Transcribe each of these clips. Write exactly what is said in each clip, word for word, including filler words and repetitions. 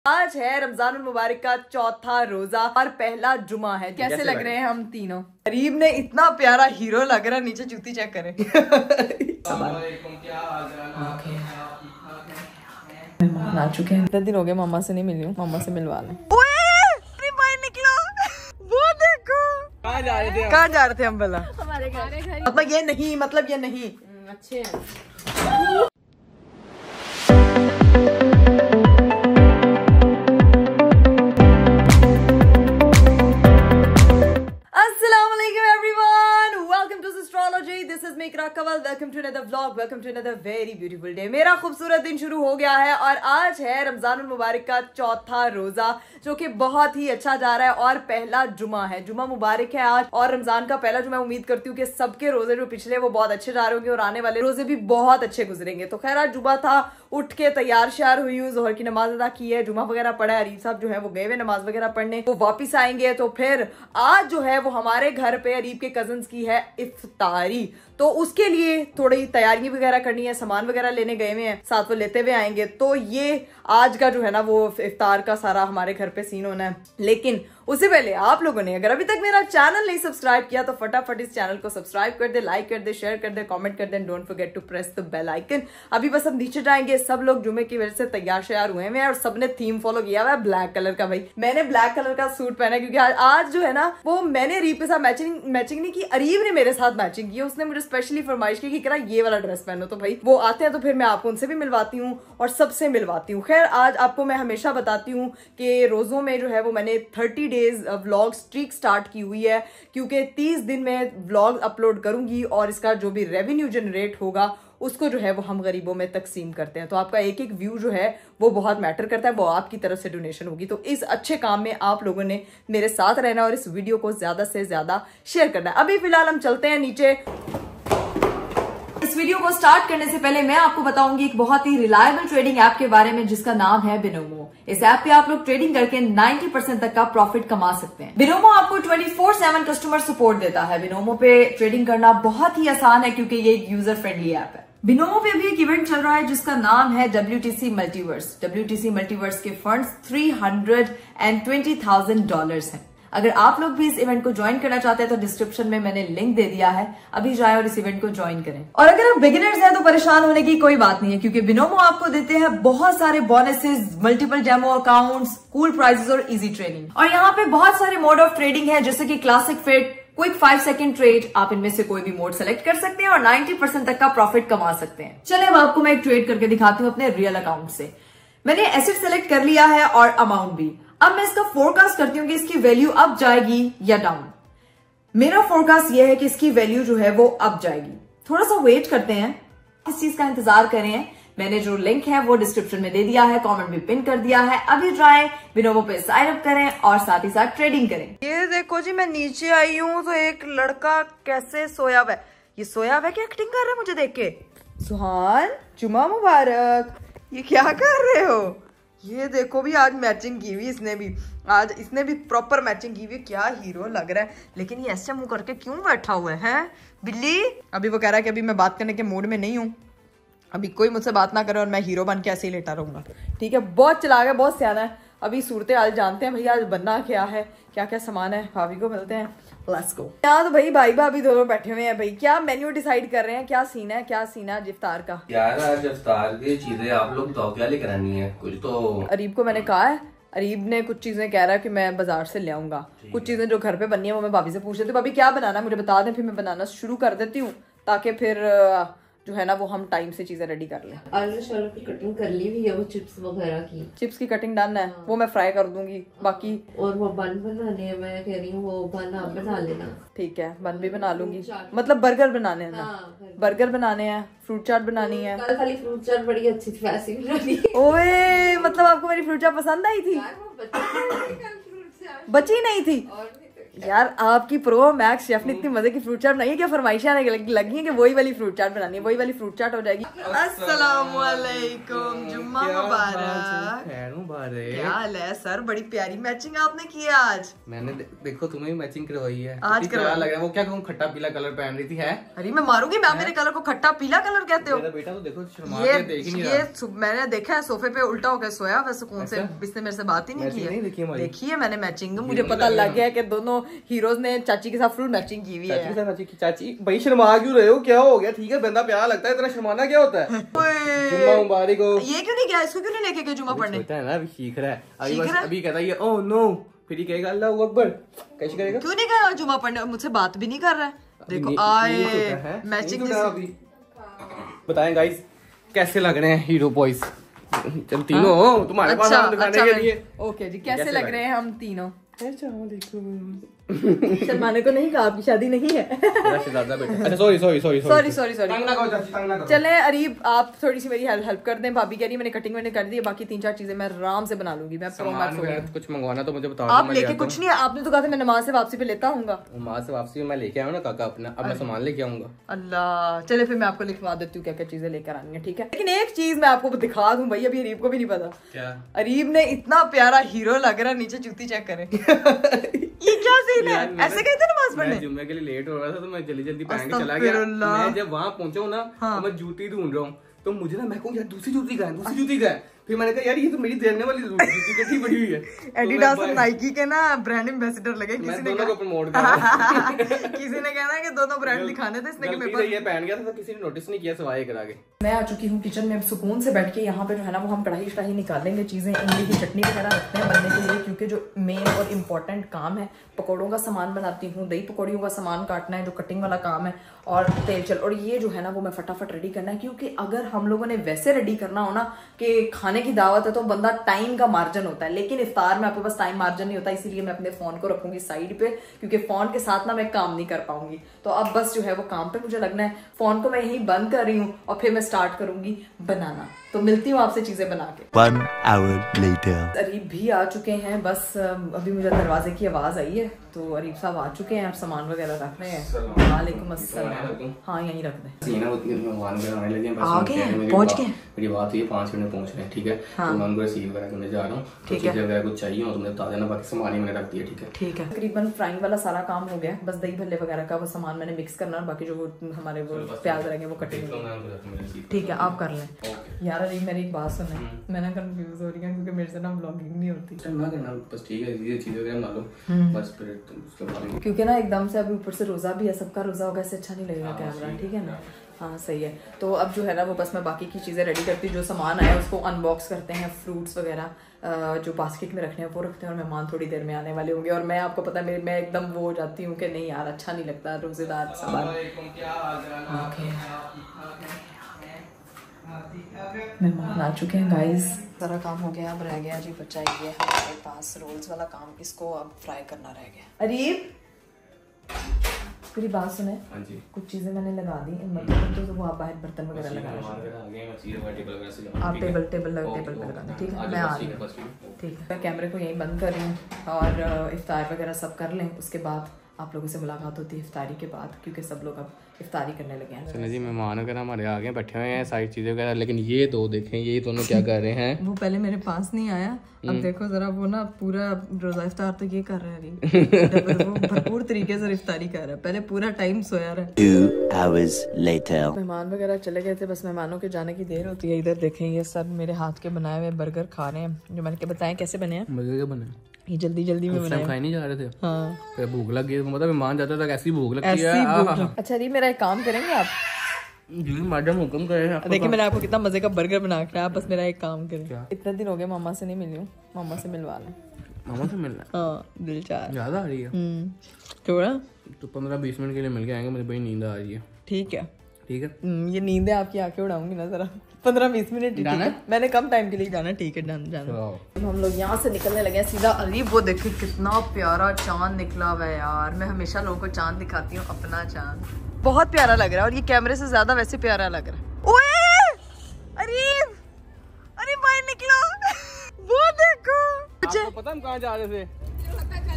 आज है रमजान मुबारक का चौथा रोजा और पहला जुमा है। कैसे, कैसे लग रहे हैं हम तीनों? करीब ने इतना प्यारा हीरो लग रहा है, नीचे जूती चेक करें। आ चुके हैं, इतने दिन हो गए मम्मा से नहीं मिली हूँ, मम्मा से मिलवा लें। निकलो वो देखो, कहाँ जा रहे थे कहाँ जा रहे थे हम भला? हमारे घर। मतलब ये नहीं, मतलब ये नहीं अच्छे हैं। Welcome to another vlog, welcome to another very beautiful day. मेरा खूबसूरत दिन शुरू हो गया है और आज है रमजान मुबारक का चौथा रोजा, जो कि बहुत ही अच्छा जा रहा है और पहला जुमा है। जुमा मुबारक है आज और रमजान का पहला जुमा। उम्मीद करती हूँ कि सबके रोजे जो पिछले वो बहुत अच्छे जा रहे होंगे और आने वाले रोजे भी बहुत अच्छे गुजरेंगे। तो खैर आज जुमा था, उठ के तैयार श्यार हुई हूँ, जोहर की नमाज अदा की है, जुमा वगैरह पढ़ा है। अरीब साहब जो है वो गए हुए नमाज वगैरह पढ़ने, वो वापिस आएंगे। तो फिर आज जो है वो हमारे घर पे अरीब के कजन्स की है इफ्तारी, तो उसके लिए थोड़ी तैयारी वगैरह करनी है, सामान वगैरह लेने गए हुए हैं, साथ वो लेते हुए आएंगे। तो ये आज का जो है ना वो इफ्तार का सारा हमारे घर पे सीन होना है। लेकिन उससे पहले आप लोगों ने अगर अभी तक मेरा चैनल नहीं सब्सक्राइब किया तो फटाफट इस चैनल को सब्सक्राइब कर दे, लाइक कर दे, शेयर कर दे, कमेंट कर दे, don't forget to press the bell icon. अभी बस हम नीचे जाएंगे, सब लोग जुमे की वजह से तैयार श्यार हुए हैं और सबने थीम फॉलो किया हुआ है ब्लैक कलर का। भाई मैंने ब्लैक कलर का सूट पहना है क्योंकि आज, आज जो है ना वो मैंने अरीब के साथ मैचिंग मैचिंग नहीं की, अरीब ने मेरे साथ मैचिंग की। उसने मुझे स्पेशली फरमाइश की कि ये वाला ड्रेस पहनो। तो भाई वो आते हैं तो फिर मैं आपको उनसे भी मिलवाती हूँ और सबसे मिलवाती हूँ। खैर आज आपको मैं हमेशा बताती हूँ कि रोजों में जो है वो मैंने thirty days vlog streak start की हुई है, क्योंकि तीस दिन में व्लॉग अपलोड करूंगी और इसका जो भी रेवेन्यू जनरेट होगा उसको जो है वो हम गरीबों में तकसीम करते हैं। तो आपका एक एक व्यू जो है वो बहुत मैटर करता है, वो आपकी तरफ से डोनेशन होगी। तो इस अच्छे काम में आप लोगों ने मेरे साथ रहना और इस वीडियो को ज्यादा से ज्यादा शेयर करना है। अभी फिलहाल हम चलते हैं नीचे। इस वीडियो को स्टार्ट करने से पहले मैं आपको बताऊंगी एक बहुत ही रिलायबल ट्रेडिंग ऐप के बारे में जिसका नाम है बिनोमो। इस ऐप पे आप लोग ट्रेडिंग करके नब्बे परसेंट तक का प्रॉफिट कमा सकते हैं। बिनोमो आपको चौबीस सात कस्टमर सपोर्ट देता है। बिनोमो पे ट्रेडिंग करना बहुत ही आसान है क्योंकि ये एक यूजर फ्रेंडली ऐप है। बिनोमो पे अभी एक इवेंट चल रहा है जिसका नाम है W T C multiverse. W T C multiverse के फंड्स तीन सौ बीस हज़ार डॉलर्स हैं। अगर आप लोग भी इस इवेंट को ज्वाइन करना चाहते हैं तो डिस्क्रिप्शन में मैंने लिंक दे दिया है, अभी जाए और इस इवेंट को ज्वाइन करें। और अगर आप बिगिनर्स हैं तो परेशान होने की कोई बात नहीं है क्योंकि बिनोमो आपको देते हैं बहुत सारे bonuses, multiple demo accounts, cool prizes और इजी ट्रेनिंग। और यहाँ पे बहुत सारे मोड ऑफ ट्रेडिंग है जैसे कि classic fit, quick five second trade. आप इनमें से कोई भी मोड सेलेक्ट कर सकते हैं और नब्बे परसेंट तक का प्रॉफिट कमा सकते हैं। चलिए अब आपको मैं एक ट्रेड करके दिखाती हूँ अपने रियल अकाउंट से। मैंने एसेट सेलेक्ट कर लिया है और अमाउंट भी। अब मैं इसका फोरकास्ट करती हूँ कि इसकी वैल्यू अप जाएगी या डाउन। मेरा फोरकास्ट ये है कि इसकी वैल्यू जो है वो अप जाएगी। थोड़ा सा वेट करते हैं, इस चीज का इंतजार करें। मैंने जो लिंक है वो डिस्क्रिप्शन में दे दिया है, कमेंट भी पिन कर दिया है। अभी जाएं बिनोमो पे साइन अप करें और साथ ही साथ ट्रेडिंग करें। ये देखो जी, मैं नीचे आई हूँ तो एक लड़का कैसे सोया हुआ है। ये सोया हुआ है कि एक्टिंग कर रहा है मुझे देख के? सुहान, जुमा मुबारक। ये क्या कर रहे हो? ये देखो भी आज मैचिंग की हुई इसने भी, आज इसने भी प्रॉपर मैचिंग की हुई। क्या हीरो लग रहा है। लेकिन ये ऐसे मुंह करके क्यों बैठा हुआ है बिल्ली? अभी वो कह रहा है कि अभी मैं बात करने के मूड में नहीं हूँ, अभी कोई मुझसे बात ना करे और मैं हीरो बन के ऐसे ही लेटा रहूंगा। ठीक है, बहुत चला गया, बहुत सियाना है। अभी सूरत हाल जानते हैं भैया आज बनना क्या है, क्या क्या सामान है। भाभी को मिलते हैं, लेट्स गो। यहाँ तो भाई भाई भाभी दोनों बैठे हुए हैं। भाई क्या मेन्यू डिसाइड कर रहे हैं, क्या सीन है, क्या सीन है इफ्तार का? यार आज इफ्तार की चीजें आप लोग तो क्या लेकर आनी है? कुछ तो अरीब को मैंने कहा है, अरीब ने कुछ चीजें कह रहा है कि मैं बाजार से ले आऊंगा। कुछ चीजें जो घर पे बननी है वो मैं भाभी से पूछ रही थी। भाभी क्या बनाना है मुझे बता दें, फिर मैं बनाना शुरू कर देती हूँ ताकि फिर जो है ना वो हम टाइम से चीजें रेडी कर लें। आलू शालू की कटिंग कर ली हुई है, वो चिप्स वगैरह की चिप्स की कटिंग डन है। हाँ। वो मैं फ्राई कर दूंगी। बाकी और वो बन बनाने हैं, मैं कह रही हूँ वो बन आप बना लेना। ठीक है, बन भी बना लूंगी। मतलब बर्गर बनाने हैं ना? हाँ, बर्गर बनाने हैं, फ्रूट चाट बनानी है। कल खाली फ्रूट चाट बड़ी अच्छी थी, वैसी बनानी। ओए मतलब आपको मेरी फ्रूट चाट पसंद आई थी? बची नहीं थी? यार आपकी प्रो मैक्स शेफ ने इतनी मजे की फ्रूट चाट बनाई है, क्या फरमाइशें लगी हैं कि वही वाली फ्रूट चाट बनानी है, वही वाली फ्रूट चाट हो जाएगी। अस्सलाम वालेकुम, जुम्मा मुबारक। क्या हाल है सर? बड़ी प्यारी मैचिंग आपने की है आज। मैंने दे, देखो तुम्हें भी मैचिंग करवाई है आज करवा लग रहा है। वो क्या कहूँ, खट्टा पीला कलर पहन रही थी है। अरे मैं मारूंगी, मैं मेरे कलर को खट्टा पीला कलर कहते हो? मेरा बेटा तो देखो शर्मा ये के देख ही नहीं ये रहा। मैंने देखा है सोफे पे उल्टा होकर सोया हुआ सुकून से, इसने मेरे से बात ही नहीं की है। देखी है मैंने मैचिंग, मुझे पता लग गया कि दोनों हीरोज ने चाची के साथ फुल मैचिंग की हुई है। चाची की चाची भाई शर्मा क्यों रहे हो? क्या हो गया? ठीक है बंदा प्यारा लगता है, इतना शर्माना क्या होता है? जुम्मा मुबारक हो। ये क्यों नहीं गया? इसको क्यों नहीं लेके गए जुम्मा पढ़ने? है ना, अभी सीख रहा है, अभी बस अभी कहता है ओह नो, फिर ही कहेगा अल्लाहू अकबर। कैसे करेगा? क्यों नहीं गया जुम्मा पढ़ने? मुझसे बात भी नहीं कर रहा है। देखो आए मैचिंग। बताएं गाइस कैसे लग रहे हैं हीरो बॉयज? चल तीनों हो तुम्हारे पास हम दिखाने के लिए। ओके जी, कैसे लग रहे हैं हम तीनों? शर्माने को नहीं कहा, आपकी शादी नहीं है। अच्छा sorry sorry sorry sorry sorry sorry चले अरीब, आप थोड़ी सी मेरी हेल्प कर दें। भाभी कह रही है मैंने कटिंग मैंने कर दी है, बाकी तीन चार चीजें मैं आराम से बना लूंगी। मैं कुछ मंगवाना तो मुझे बताओ। आप लेके कुछ नहीं, आपने तो कहा था मैं नमाज से वापसी पे लेता हूँ। नमाज से वापसी मैं लेके आऊँ ना काका अपना, अब मैं सामान लेके आऊंगा। अल्लाह, चले फिर मैं आपको लिखवा देती हूँ क्या क्या चीजें लेकर आनी है, ठीक है? लेकिन एक चीज मैं आपको दिखा दूं भाई, अभी अरीब को भी नहीं पता। क्या? अरीब ने इतना प्यारा हीरो लग रहा है, नीचे जूती चेक करें। ये क्या सीन है? ऐसे गए थे नमाज पढ़ने? जुम्मे के लिए लेट हो रहा था तो मैं जल्दी जल्दी पहन के चला गया। मैं जब वहां पहुंचा हूँ ना, हाँ। तो मैं जूती ढूंढ रहा हूँ, तो मुझे ना मैं कहूँ यार दूसरी जूती का है, दूसरी जूती का है। फिर मैंने कहा यार ये तो मेरी देने वाली जूती कटी पड़ी हुई है। एडिडास और नाइकी के ना ब्रांड एम्बेसडर लगे, किसी ने को प्रमोट कर किसी ने कहना है कि दोनों ब्रांड दिखाने थे, इसने कि मेरे पास ये पहन गया था तो किसी ने नोटिस नहीं किया सिवाय करा के। मैं आ चुकी हूँ किचन में, सुकून से बैठ के यहाँ पे जो है ना वो हम कढ़ाई शढ़ाई निकालेंगे, चीजें इमली की चटनी वगैरह रखते हैं बनने के लिए, क्योंकि जो मेन और इम्पोर्टेंट काम है पकौड़ों का सामान बनाती हूँ, दही पकौड़ियों का सामान काटना है जो कटिंग वाला काम है, और तेल चल, और ये जो है ना वो मैं फटाफट रेडी करना है। क्योंकि अगर हम लोगों ने वैसे रेडी करना हो ना कि खाने की दावत है तो बंदा टाइम का मार्जिन होता है, लेकिन इफ्तार में आपके पास टाइम मार्जिन नहीं होता, इसीलिए मैं अपने फोन को रखूंगी साइड पे, क्योंकि फोन के साथ ना मैं काम नहीं कर पाऊंगी। तो अब बस जो है वो काम पे मुझे लगना है, फोन को मैं यहीं बंद कर रही हूँ और फिर मैं स्टार्ट करूंगी बनाना। तो मिलती हूँ आपसे चीजें बना के। One hour later. अरीब भी आ चुके हैं, बस अभी मुझे दरवाजे की आवाज आई है तो अरीब साहब आ चुके हैं, आप सामान वगैरह रख रहे हैं। वालेकुम अस्सलाम। हाँ यहीं रख दें। आगे पहुँच गए? मेरी बात हुई पाँच मिनट पहुँच रहे हैं, ठीक है? तो मैं उनको रिसीव वगैरह करने जा रहा हूँ, ठीक है? वगैरह कुछ चाहिए हो तो मुझे बता देना, बाकी सामान ही मैंने रख दिया, ठीक है? ठीक है। तकरीबन फ्राइंग वाला सारा काम हो गया, बस दही भल्ले वगैरह का वो सामान मैंने मिक्स करना है, बाकी जो वो हमारे वो प्याज रहेंगे वो कटेंगे, ठीक है? आप कर लें। यार अरीब मेरी एक बात सुने, मैं ना कंफ्यूज हो रही हूँ क्योंकि मेरे से ना व्लॉगिंग नहीं होती। ना करना बस, ठीक है? ये चीजें वगैरह बना लो बस, फिर उसके बाद क्योंकि ना एकदम से अभी ऊपर से रोजा भी है, सबका रोजा होगा, इससे अच्छा नहीं लगेगा कैमरा, ठीक है ना? हाँ सही है। तो अब जो है ना वो बस मैं बाकी की चीज़ें रेडी करती हूँ, जो सामान आया उसको अनबॉक्स करते हैं, फ्रूट्स वगैरह जो बास्केट में रखने हैं वो रखते हैं, और मेहमान थोड़ी देर में आने वाले होंगे। और मैं आपको पता है मेरी मैं एकदम वो हो जाती हूँ कि नहीं यार अच्छा नहीं लगता रोजेदार सामान। मेहमान आ चुके हैं गाइस, सारा काम हो गया, अब रह गया जी बच्चा ये हमारे पास रोल्स वाला काम, इसको अब फ्राई करना रह गया। अरीब मेरी बात सुने, हाँ जी। कुछ चीजें मैंने लगा दी मतलब, तो वो आप बाहर बर्तन वगैरह लगा लें, आप टेबल टेबल टेबल पे लगा दें, ठीक है? मैं आ रही हूँ, ठीक है? मैं कैमरे को यहीं बंद कर रही हूँ और इफ्तार वगैरह सब कर लें, उसके बाद आप लोगों से मुलाकात होती है इफ्तारी के बाद, क्योंकि सब लोग अब इफ्तारी करने लगे हैं। चलिए जी, मेहमान वगैरह हमारे आगे बैठे हुए हैं, सारी चीजें वगैरह, लेकिन ये दो देखें, ये दोनों क्या कर रहे हैं? वो पहले मेरे पास नहीं आया, अब देखो जरा वो ना पूरा रोजा इफ्तार तो ये कर रहा है, वो भरपूर तरीके से इफ्तारी कर रहा है, पहले पूरा टाइम सोया रहा है। Two hours later. मेहमान वगैरह चले गए थे, बस मेहमानों के जाने की देर होती है। इधर देखें ये सब मेरे हाथ के बनाए हुए बर्गर खा रहे हैं, जो मैंने बताया कैसे बने हैं। बर्गर बने ये जल्दी जल्दी में बनाए, खाए नहीं जा रहे थे। हाँ फिर भूख लग गई, मतलब मेहमान जाता था ऐसी भूख लगती है। अच्छा जी मेरा एक काम करेंगे आप? जी मैडम हुक्म करें। देखिए मैंने आपको कितना मजे का बर्गर बना के, आप बस मेरा एक काम करें। इतने दिन हो गए मामा से नहीं मिली हूँ, मामा से मिलवा लें। मामा से मिलना? हाँ दिल चाह ज्यादा आ रही है थोड़ा, तो पंद्रह बीस मिनट के लिए मिल के आएंगे, मुझे बड़ी नींद आ रही है। ठीक है ठीक है, ये नींद है आपकी आंखें उड़ाऊंगी ना जरा, पंद्रह बीस मिनट ठीक है? मैंने कम टाइम के लिए जाना, ठीक है? डन जाना। हम लोग यहाँ से निकलने लगे हैं सीधा। अरे वो देखिए कितना प्यारा चांद निकला हुआ है यार, मैं हमेशा लोगों को चांद दिखाती हूँ, अपना चांद बहुत प्यारा लग रहा है, और ये कैमरे से ज्यादा वैसे प्यारा लग रहा है। ओए अरीब, अरे बाहर निकलो, वो देखो। आपको पता हम कहाँ जा रहे थे?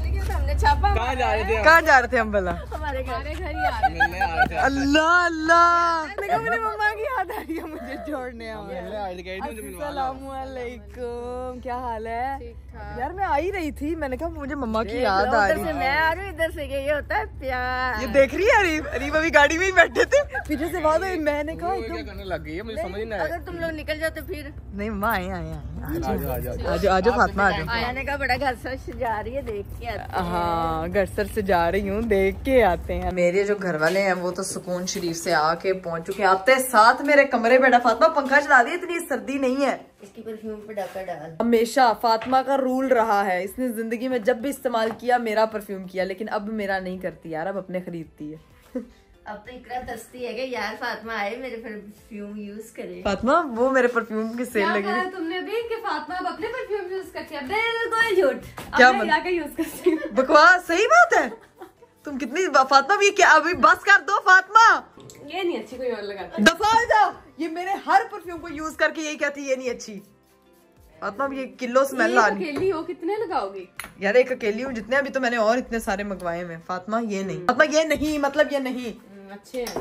हमने छापा। कहाँ जा रहे थे? कहाँ जा रहे थे हम भला? हमारे घर घर ही आ मिलने आ रहे थे। अल्लाह अल्लाह, देखो मेरी मम्मा की याद आ रही है मुझे छोड़ने। मिलने आ रहे थे, कह रही थी मुझे मिलवाना। अस्सलामुअलैकुम, क्या हाल है यार? मैं आ ही रही थी, मैंने कहा मुझे मम्मा की याद आ रही है। मैं आ रही हूँ इधर से, ये होता है प्यार। ये देख रही है अरीब, अरीब अभी गाड़ी में ही बैठे थे, पीछे से बात हुई, मैंने कहा वो क्या करने लग गई है, मुझे समझ ही नहीं आया। अगर तुम लोग निकल जाते फिर। नहीं मम्मा आए आए आए आजो आजो आजो आजो फातिमा आजो। मैंने कहा बड़ा घर से जा रही है, देख के आते हैं। हाँ घर सर से जा रही हूँ, देख के आते हैं। मेरे जो घर वाले हैं वो तो सुकून शरीफ से आके पहुंच चुके हैं। आते साथ मेरे कमरे बैठा, फातिमा पंखा चला दी, इतनी सर्दी नहीं है। इसकी परफ्यूम पे डाका डाल। हमेशा फातिमा का रूल रहा है, इसने जिंदगी में जब भी इस्तेमाल किया मेरा परफ्यूम किया, लेकिन अब मेरा नहीं करती यार, अब अपने खरीदती है। अब तो इकरा दस्ती है कि यार फातिमा आए मेरे परफ्यूम यूज करे। फातिमा वो मेरे परफ्यूम की सेल लगी है। तुमने भी कि फातिमा अब अपने परफ्यूम यूज करती है? बिल्कुल झूठ। क्या अब मैं इरा का यूज करती हूँ। बकवास, सही बात है। तुम कितनी फातिमा भी क्या, अभी बस कर दो फातिमा, ये नहीं अच्छी, कोई और लगाता। दफा हो जाओ। ये मेरे हर परफ्यूम को यूज करके यही कहती है ये नहीं अच्छी। फातिमा ये किलो स्मेल आ रही। अकेली हो कितने लगाओगी? यार एक अकेली हूँ, जितने अभी तो मैंने और इतने सारे मंगवाए हैं। फातिमा ये नहीं, फातिमा ये नहीं, मतलब ये नहीं अच्छे हैं।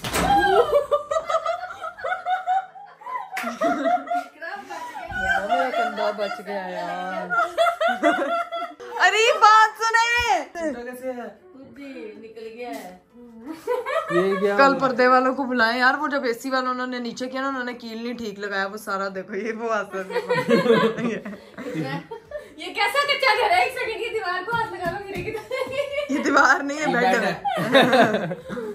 मेरा कंधा बच गया यार। अरे बात सुने, निकल गया है। ये क्या? कल पर्दे वालों को बुलाएं यार, वो जब एसी वालों उन्होंने नीचे किया ना, उन्होंने कील नहीं ठीक लगाया, वो सारा देखो ये वो आसपास। ये कैसा कच्चा घर है? एक सेकंड की दीवार को हाथ लगा लो, गिरेगी। ये दीवार नहीं है, बेड है।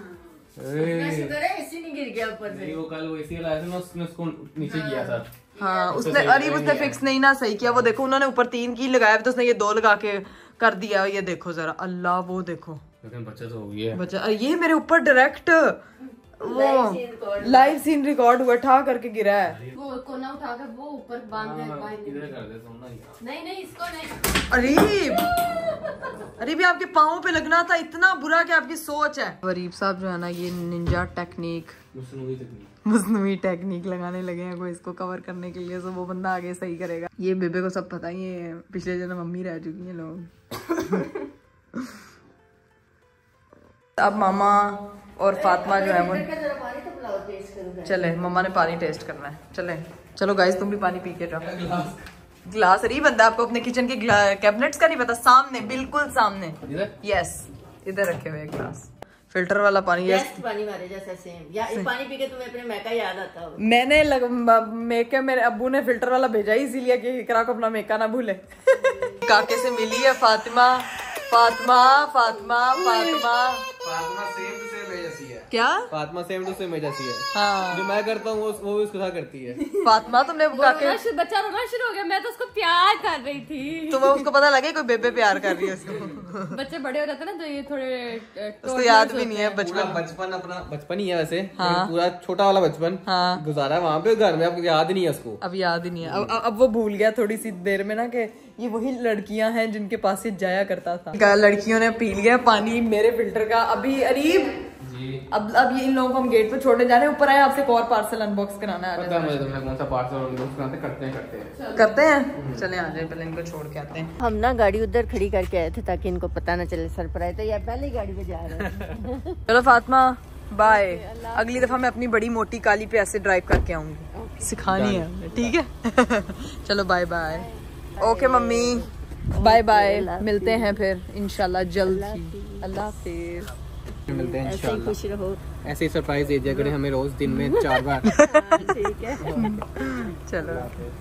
एसी नहीं गिर गया ऊपर से। वो कल वो एसी लाया था ना, उसने उसको नीचे किया था। हाँ उसने, अरे उसने फिक्स नहीं ना सही किया। वो देखो उन्होंने ऊपर तीन की लगाया तो उसने ये दो लगा के कर दिया। ये देखो जरा, अल्लाह वो देखो, लेकिन बच्चा तो हो गई है। बच्चा, अरे ये मेरे ऊपर डायरेक्ट वो लाइव सीन रिकॉर्ड हुआ, ठा करके गिरा है। वो कोना उठा कर वो ऊपर बांध दे। इधर कर दे सोना ही। नहीं नहीं इसको नहीं। अरीब, अरीब ये आपके पाँव पे लगना था, इतना बुरा कि आपकी सोच है। अरीब साहब जो है ना, ये निंजा टेक्निक, मसनूई टेक्निक लगाने लगे हैं कोई इसको कवर करने के लिए, तो वो बंदा आगे सही करेगा। ये बेबे को सब पता ही है, पिछले जन्म मम्मी रह चुकी हैं लोग। अब मामा और फातिमा जो है वो चले, मम्मा ने पानी टेस्ट करना है। चले चलो गाइस, तुम भी पानी पी के जाओ। ग्लास अरे बंदा आपको अपने किचन के कैबिनेट्स का नहीं पता? सामने, बिल्कुल सामने, यस इधर रखे हुए ग्लास। फिल्टर वाला पानी, यस पानी मारे जैसा सेम। या ये पानी पी के तुम्हें अपने मैका याद आता हो? मैंने लग, मेके मेरे अब्बू ने फिल्टर वाला भेजा ही इसीलिए कि इकरा को अपना मेका ना भूले। काके से मिली है Fatima, Fatima Fatima Fatima Fatima same to same मेरे जैसी है। क्या? फातिमा सेम टू सेम मेरे जैसी है। हाँ जो मैं करता हूँ वो वो भी उसके साथ करती है। फातिमा तुमने काके, बच्चा रोना शुरू हो गया। मैं तो उसको प्यार कर रही थी। तुम्हें उसको पता लगे कोई बेबे प्यार कर रही है उसको। बच्चे बड़े हो जाते ना तो ये थोड़े उसको याद भी नहीं है बचपन। बचपन अपना बचपन ही है वैसे। हाँ। पूरा छोटा वाला बचपन हाँ। गुजारा वहाँ पे घर में, अब याद नहीं है उसको। अब याद ही नहीं है। अब अब वो भूल गया थोड़ी सी देर में ना कि ये वही लड़कियां हैं जिनके पास ये जाया करता था। लड़कियों ने पी लिया पानी मेरे फिल्टर का। अभी अरीब अब अब ये इन लोगों को हम गेट पे छोड़ने जा रहे हैं। ऊपर आए, आपसे एक और पार्सल अनबॉक्स कराना है। पता है मुझे तुमने कौन सा पार्सल अनबॉक्स कराते करते हैं करते हैं करते हैं चले आ जाए, पहले इनको छोड़ के आते हैं। हम ना गाड़ी उधर खड़ी करके आए थे ताकि इनको पता ना चले सरप्राइज, तो यार पहले ही गाड़ी पे जा रहे हैं। चलो फातिमा बाय, अगली दफा मैं अपनी बड़ी मोटी काली पे ऐसे ड्राइव करके आऊंगी, सिखानी है हमने, ठीक है। चलो bye bye. Okay mummy bye bye, मिलते हैं फिर इंशाल्लाह जल्द ही। अल्लाह हाफिज, मिलते हैं ऐसे ही खुश रहो। ऐसे ही सरप्राइज दे दिया करें हमें रोज दिन में चार बार। ठीक है चलो।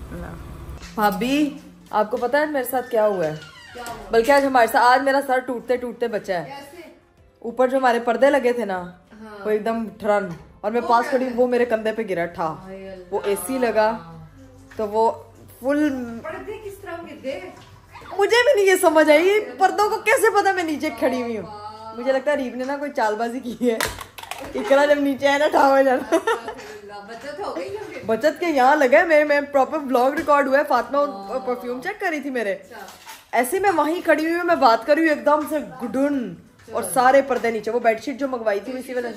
भाभी आपको पता है मेरे साथ क्या हुआ है? बल्कि आज हमारे साथ, आज मेरा सर टूटते टूटते बचा है। ऊपर जो हमारे पर्दे लगे थे ना वो एकदम ठरन, और मैं पास खड़ी, वो मेरे कंधे पे गिरा था। वो एसी लगा तो वो फुल, किस तरह गिरते? मुझे भी नहीं ये समझ आई, पर्दों को कैसे पता मैं नीचे खड़ी हुई हूँ। मुझे लगता है रीब ने ना कोई चालबाजी की है, इकरा जब नीचे आया ना ठा हो जाना। बचत हो गई। बचत के यहाँ लगे, मैं मैं प्रॉपर व्लॉग रिकॉर्ड हुआ है। फातिमा परफ्यूम चेक कर रही थी मेरे, ऐसे मैं वहीं खड़ी हुई हूँ, मैं बात कर रही हूँ एकदम से गुडुन, और सारे पर्दे नीचे। वो बेडशीट जो मंगवाई थी इसी वजह,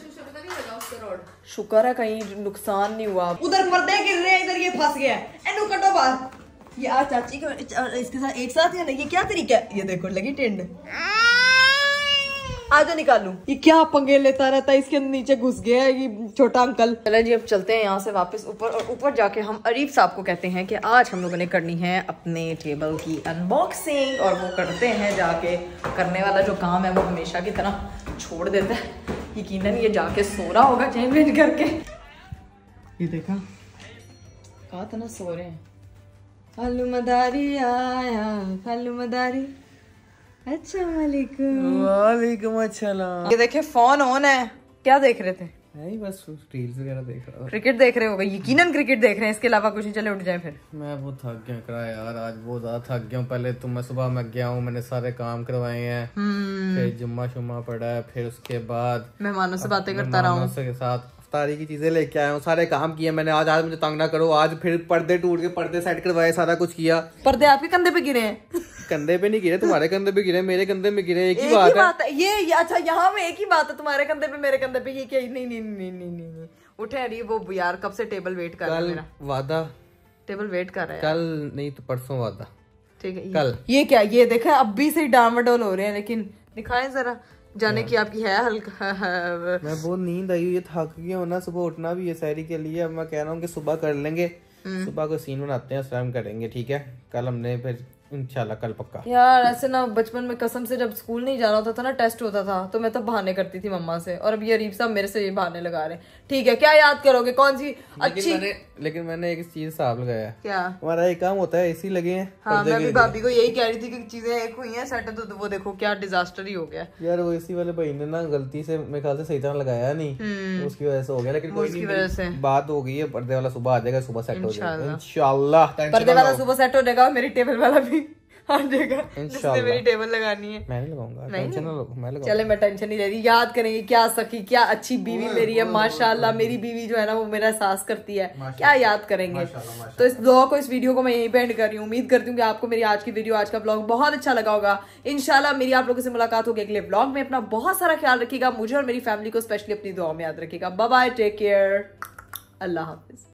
शुक्र है कहीं नुकसान नहीं हुआ। उधर पर्दे गिर रहे हैं, इधर ये फंस गया है। एनु कटो बाहर। ये आज चाची को इसके साथ एक साथ या नहीं, ये क्या तरीका है? ये देखो लगी टेंड। आजा निकालू। ये क्या पंगे लेता रहता है, इसके नीचे घुस गया है ये छोटा अंकल। चलो जी अब चलते हैं यहाँ से वापस ऊपर, और ऊपर जाके हम अरीफ साहब को कहते हैं कि आज हम लोगों ने करनी है अपने टेबल की अनबॉक्सिंग, और वो करते हैं जाके। करने वाला जो काम है वो हमेशा की तरह छोड़ देता है, यकीनन ये जाके सो रहा होगा चेंज वेंज करके। ये देखा कहा था ना सो रहे हैं। खालू मदारी आया, खालू मदारी, अस्सलाम वालेकुम। वालेकुम अस्सलाम। ये देखे फोन ऑन है, क्या देख रहे थे? नहीं बस रील्स वगैरह देख रहा था। क्रिकेट देख रहे हो? यकीनन क्रिकेट देख रहे हैं, इसके अलावा कुछ नहीं। चले उठ जाए फिर। मैं वो थक गया करा यार, आज बहुत ज्यादा थक गया हूँ। पहले तो मैं सुबह मैं गया हूँ, मैंने सारे काम करवाए हैं, फिर जुम्मा शुम्मा पड़ा है, फिर उसके बाद मेहमानों से बातें करता रहा हूँ, के साथ इफ्तारी की चीजें लेके आया हूँ, सारे काम किए मैंने आज। आज मुझे तंग ना करो। आज फिर पर्दे टूट के पर्दे सेट करवाए, सारा कुछ किया। पर्दे आपके कंधे पे गिरे हैं? कंधे पे नहीं गिरे, तुम्हारे कंधे पे गिरे, मेरे कंधे में गिरे, एक ही एक बात, ही बात है ये, ये अच्छा यहाँ में एक ही बात है, तुम्हारे कंधे पे मेरे कंधे पे ये क्या? नहीं नहीं नहीं नहीं नहीं नहीं उठे अरे वो यार कब से टेबल वेट कर रहा है मेरा। वादा टेबल वेट कर रहा है कल नहीं तो परसों वादा। ठीक है कल। ये क्या? ये देखा अब भी से डामाडोल हो रहे हैं, लेकिन दिखाएं जरा जाने की आपकी है हल्का। मैं बहुत नींद आई हुई है, थक गया हूं ना, सुबह उठना भी है सैरी के लिए। अब मैं कह रहा हूँ कि सुबह कर लेंगे, सुबह को सीन बनाते हैं, उस टाइम करेंगे। ठीक है कल हमने फिर इंशाल्लाह कल पक्का। यार ऐसे ना बचपन में कसम से जब स्कूल नहीं जाना होता था ना, टेस्ट होता था, तो मैं तो बहाने करती थी मम्मा से, और अब ये अरीफ साहब मेरे से ये बहाने लगा रहे हैं। ठीक है क्या याद करोगे, कौन सी अच्छी? लेकिन मैंने लेकिन मैंने एक चीज हिसाब लगाया। क्या? हमारा एक काम होता है, एसी लगे हैं। हाँ मैं भी भाभी को यही कह रही थी कि चीजें एक हुई हैं सेट, तो वो देखो क्या डिजास्टर ही हो गया यार। वो एसी वाले भाई ने ना गलती से मेरे ख्याल से सही तरह लगाया नहीं, तो उसकी वजह से हो गया। लेकिन कोई उसकी नहीं, वजह से बात हो गई है। पर्दे वाला सुबह आ जाएगा, सुबह सेट हो जाएगा इंशाल्लाह। पर्दे वाला सुबह सेट हो जाएगा, मेरी टेबल वाला भी आ जाएगा, जिसने मेरी टेबल लगानी है। मैं नहीं लगाऊंगा, टेंशन ना लो, मैं लगाऊंगा। चले मैं टेंशन नहीं ले रही। याद करेंगे क्या सखी, क्या अच्छी बीवी मेरी है माशाल्लाह। मेरी बीवी जो है ना वो मेरा एहसास करती है, क्या याद करेंगे। तो इस ब्लॉग को, इस वीडियो को मैं यहीं पे एंड कर रही हूँ। उम्मीद करती हूँ कि आपको मेरी आज की वीडियो, आज का ब्लॉग बहुत अच्छा लगा होगा। इंशाल्लाह मेरी आप लोगों से मुलाकात होगी अगले ब्लॉग में। अपना बहुत सारा ख्याल रखिएगा, मुझे और मेरी फैमिली को स्पेशली अपनी दुआ में याद रखिएगा। Bye bye, take care, Allah हाफिज।